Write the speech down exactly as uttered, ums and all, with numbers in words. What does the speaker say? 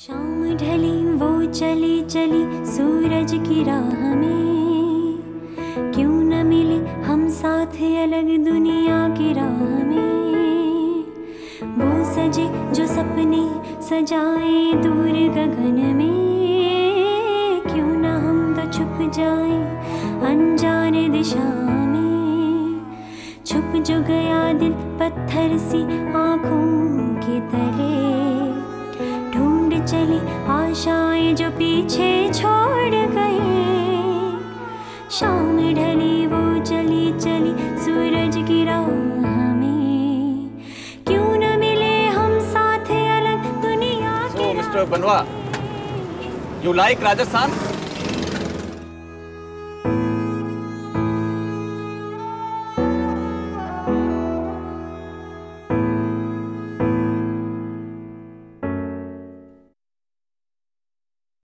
शाम ढली वो चली चली सूरज की राह में, क्यों न मिले हम साथ अलग दुनिया की राह में। वो सजे जो सपने सजाए दूर गगन में, क्यों न हम तो छुप जाए अनजाने दिशा में। छुप जो गया दिल पत्थर सी आँखों के तले, ढूंढ चली आशाएं जो पीछे छोड़ गए। शाम ढली वो चली चली सूरज की राह में, क्यों न मिले हम साथ अलग दुनिया की। So, Mister Banwa, you like Rajasthan?